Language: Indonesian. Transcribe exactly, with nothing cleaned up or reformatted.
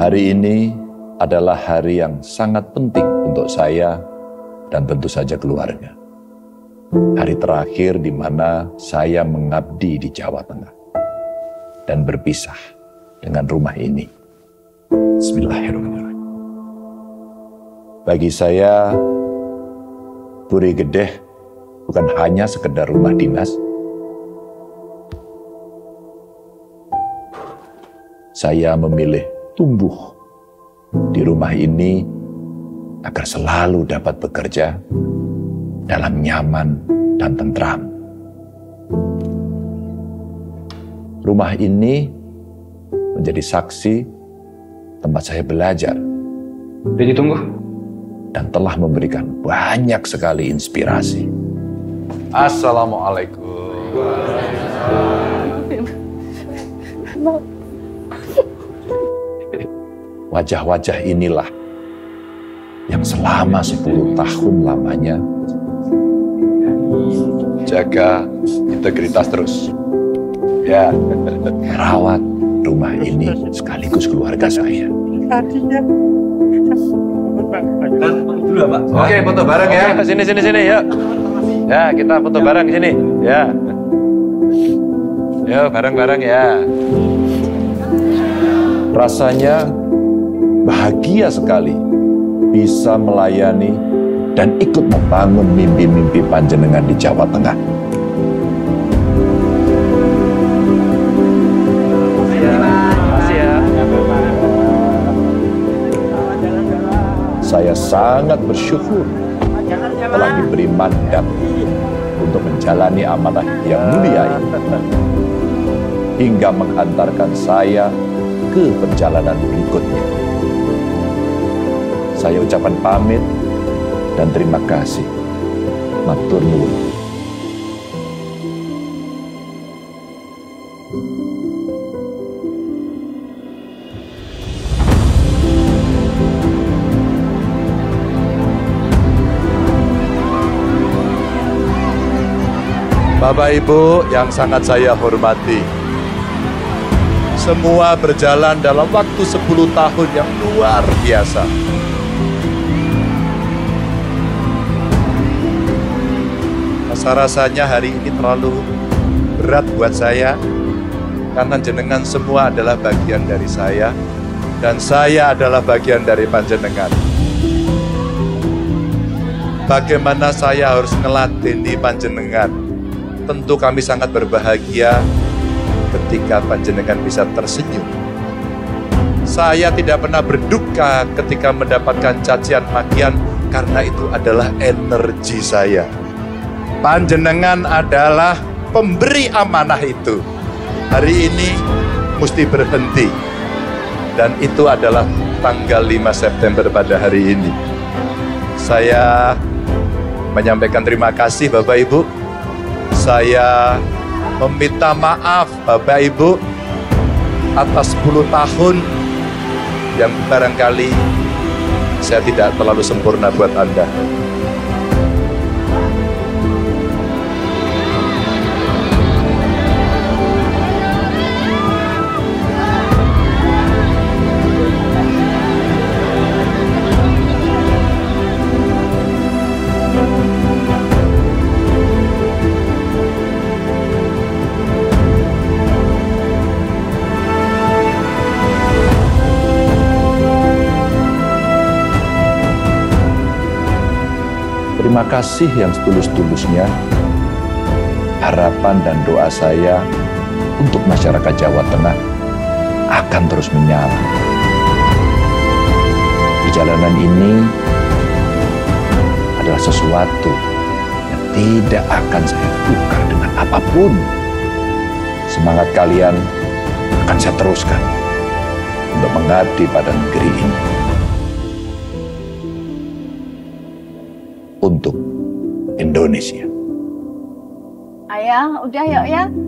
Hari ini adalah hari yang sangat penting untuk saya dan tentu saja keluarga. Hari terakhir di mana saya mengabdi di Jawa Tengah dan berpisah dengan rumah ini. Bismillahirrahmanirrahim. Bagi saya, Puri Gedeh bukan hanya sekedar rumah dinas. Saya memilih tumbuh di rumah ini agar selalu dapat bekerja dalam nyaman dan tentram. Rumah ini menjadi saksi tempat saya belajar. Jadi tunggu. Dan telah memberikan banyak sekali inspirasi. Assalamualaikum. Wajah-wajah inilah yang selama sepuluh tahun lamanya jaga integritas terus. Ya, merawat rumah ini sekaligus keluarga saya. Dulu ya, Pak. Oke, foto bareng ya. Sini, sini, sini, yuk. Ya, kita foto bareng sini. Ya. Yuk, bareng-bareng ya. Rasanya bahagia sekali bisa melayani dan ikut membangun mimpi-mimpi panjenengan di Jawa Tengah. Saya sangat bersyukur telah diberi mandat untuk menjalani amanah yang mulia ini hingga menghantarkan saya ke perjalanan berikutnya. Saya ucapkan pamit dan terima kasih. Matur nuwun. Bapak Ibu yang sangat saya hormati, semua berjalan dalam waktu sepuluh tahun yang luar biasa. Rasa-rasanya hari ini terlalu berat buat saya, karena jenengan semua adalah bagian dari saya, dan saya adalah bagian dari panjenengan. Bagaimana saya harus ngelatini panjenengan? Tentu kami sangat berbahagia ketika panjenengan bisa tersenyum. Saya tidak pernah berduka ketika mendapatkan cacian makian, karena itu adalah energi saya. Panjenengan adalah pemberi amanah itu. Hari ini mesti berhenti. Dan itu adalah tanggal lima September pada hari ini. Saya menyampaikan terima kasih Bapak Ibu. Saya meminta maaf Bapak Ibu atas sepuluh tahun yang barangkali saya tidak terlalu sempurna buat Anda. Terima kasih yang setulus-tulusnya. Harapan dan doa saya untuk masyarakat Jawa Tengah akan terus menyala. Perjalanan ini adalah sesuatu yang tidak akan saya tukar dengan apapun. Semangat kalian akan saya teruskan untuk mengabdi pada negeri ini. Untuk Indonesia. Ayah, udah yuk ya.